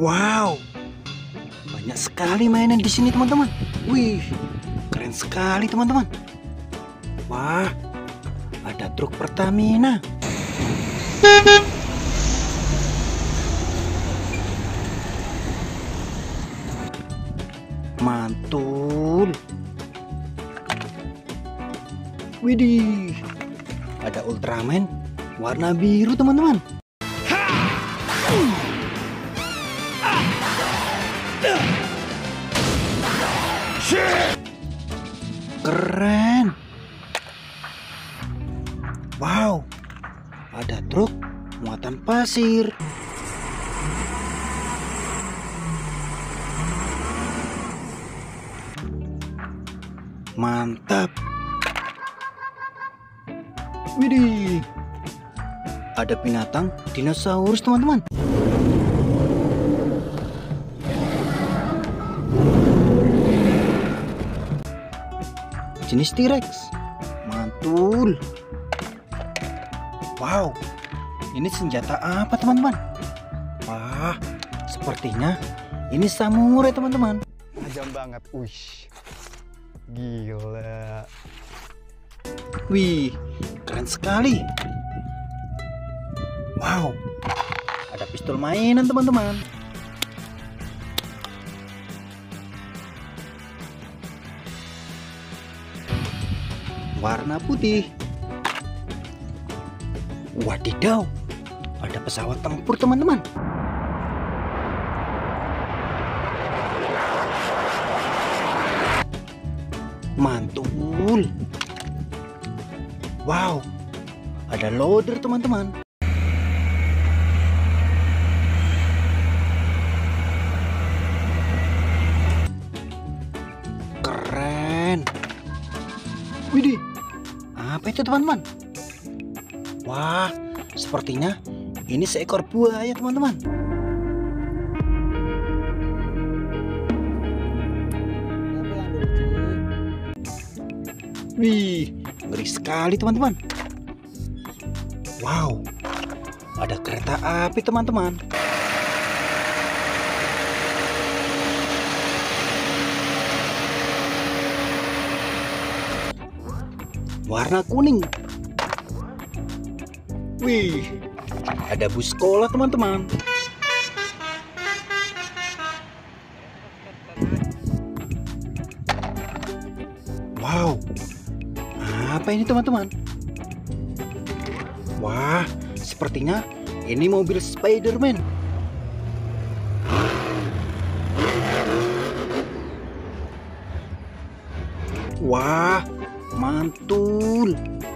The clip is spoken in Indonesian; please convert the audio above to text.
Wow, banyak sekali mainan di sini teman-teman. Wih, keren sekali teman-teman. Wah, ada truk Pertamina. Mantul. Widih, ada Ultraman warna biru teman-teman. Keren. Wow, ada truk muatan pasir. Mantap. Widih, ada binatang dinosaurus teman-teman. Jenis T-Rex. Mantul. Wow, ini senjata apa teman-teman? Wah, sepertinya ini samurai teman-teman. Tajam banget, wih, gila. Wih, keren sekali. Wow, ada pistol mainan teman-teman. Warna putih. Wadidaw, ada pesawat tempur teman-teman. Mantul. Wow, ada loader teman-teman. Keren. Widih, apa itu teman-teman? Wah, sepertinya ini seekor buaya teman-teman. Wih, ngeri sekali teman-teman. Wow, ada kereta api teman-teman. Warna kuning. Wih, ada bus sekolah teman-teman. Wow, apa ini teman-teman? Wah, sepertinya ini mobil Spider-Man. Wah, mantul.